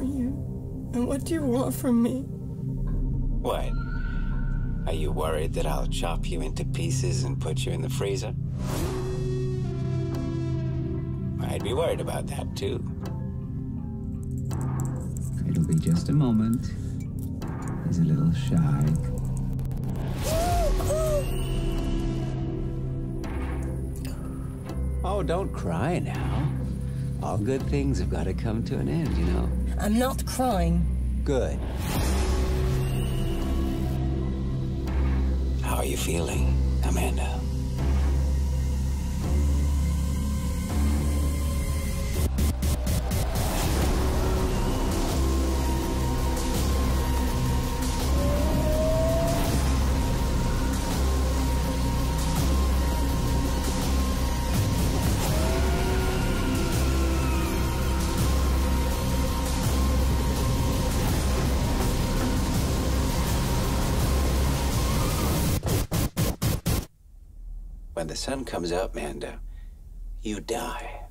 you? And what do you want from me? What? Are you worried that I'll chop you into pieces and put you in the freezer? I'd be worried about that, too. It'll be just a moment. He's a little shy. Oh, don't cry now. All good things have got to come to an end, you know. I'm not crying. Good. How are you feeling, Amanda? When the sun comes up, Amanda, you die.